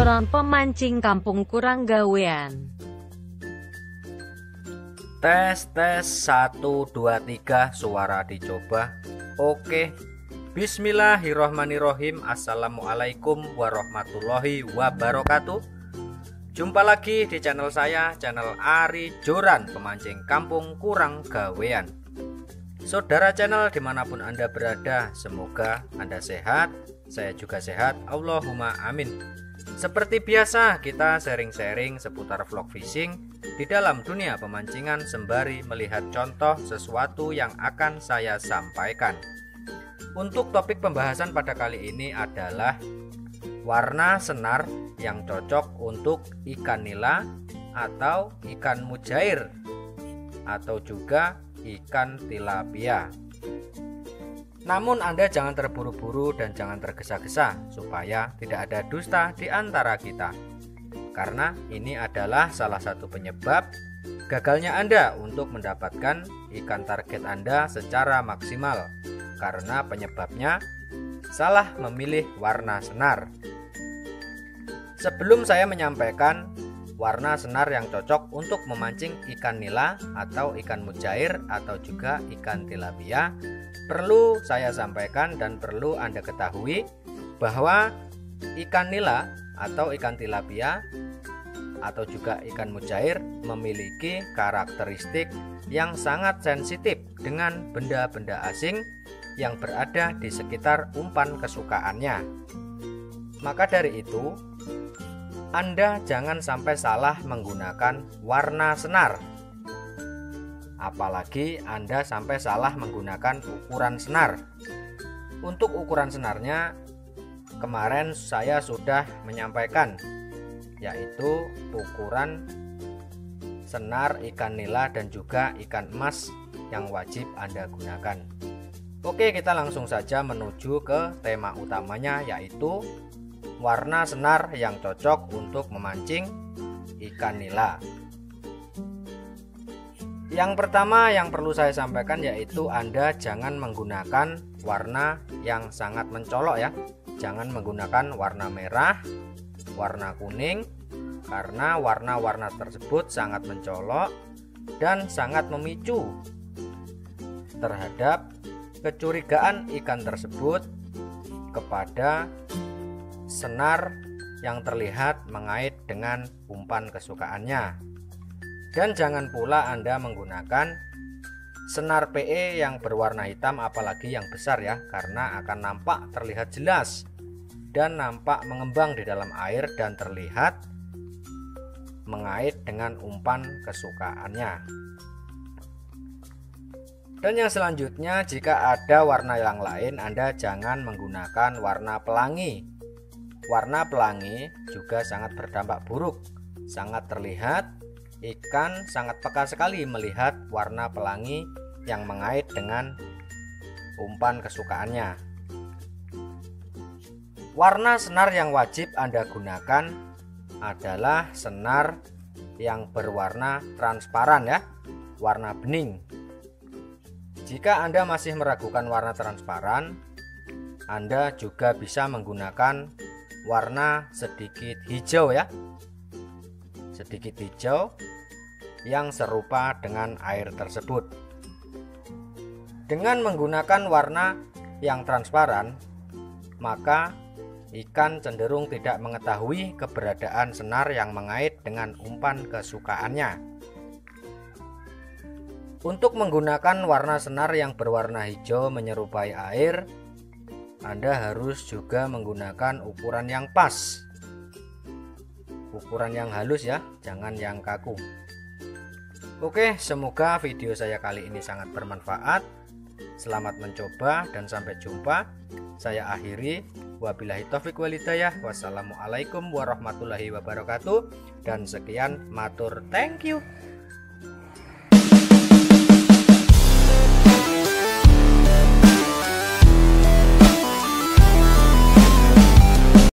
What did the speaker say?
Joran pemancing kampung kurang gawean. Tes 1 2 3 suara dicoba. Oke. Bismillahirrohmanirrohim. Assalamualaikum warahmatullahi wabarakatuh. Jumpa lagi di channel saya, channel Ari Joran pemancing kampung kurang gawean. Saudara channel dimanapun Anda berada, semoga Anda sehat, saya juga sehat, Allahumma amin. Seperti biasa, kita sharing-sharing seputar vlog fishing di dalam dunia pemancingan sembari melihat contoh sesuatu yang akan saya sampaikan. Untuk topik pembahasan pada kali ini adalah warna senar yang cocok untuk ikan nila atau ikan mujair atau juga ikan tilapia. Namun Anda jangan terburu-buru dan jangan tergesa-gesa supaya tidak ada dusta di antara kita. Karena ini adalah salah satu penyebab gagalnya Anda untuk mendapatkan ikan target Anda secara maksimal. Karena penyebabnya salah memilih warna senar. Sebelum saya menyampaikan warna senar yang cocok untuk memancing ikan nila atau ikan mujair atau juga ikan tilapia, perlu saya sampaikan dan perlu Anda ketahui bahwa ikan nila atau ikan tilapia atau juga ikan mujair memiliki karakteristik yang sangat sensitif dengan benda-benda asing yang berada di sekitar umpan kesukaannya. Maka dari itu, Anda jangan sampai salah menggunakan warna senar. Apalagi Anda sampai salah menggunakan ukuran senar. Untuk ukuran senarnya, kemarin saya sudah menyampaikan, yaitu ukuran senar ikan nila dan juga ikan emas yang wajib Anda gunakan. Oke, kita langsung saja menuju ke tema utamanya, yaitu warna senar yang cocok untuk memancing ikan nila. Yang pertama yang perlu saya sampaikan yaitu Anda jangan menggunakan warna yang sangat mencolok ya. Jangan menggunakan warna merah, warna kuning, karena warna-warna tersebut sangat mencolok dan sangat memicu terhadap kecurigaan ikan tersebut kepada senar yang terlihat mengait dengan umpan kesukaannya. Dan jangan pula Anda menggunakan senar PE yang berwarna hitam, apalagi yang besar ya, karena akan nampak terlihat jelas dan nampak mengembang di dalam air dan terlihat mengait dengan umpan kesukaannya. Dan yang selanjutnya, jika ada warna yang lain, Anda jangan menggunakan warna pelangi. Warna pelangi juga sangat berdampak buruk. Sangat terlihat, ikan sangat peka sekali melihat warna pelangi yang mengait dengan umpan kesukaannya. Warna senar yang wajib Anda gunakan adalah senar yang berwarna transparan ya, warna bening. Jika Anda masih meragukan warna transparan, Anda juga bisa menggunakan warna sedikit hijau ya. Sedikit hijau yang serupa dengan air tersebut. Dengan menggunakan warna yang transparan, maka ikan cenderung tidak mengetahui keberadaan senar yang mengait dengan umpan kesukaannya. Untuk menggunakan warna senar yang berwarna hijau menyerupai air, Anda harus juga menggunakan ukuran yang pas. Ukuran yang halus ya, jangan yang kaku. Oke, semoga video saya kali ini sangat bermanfaat. Selamat mencoba dan sampai jumpa. Saya akhiri. Wabillahi taufiq walhidayah. Wassalamualaikum warahmatullahi wabarakatuh. Dan sekian, matur, thank you.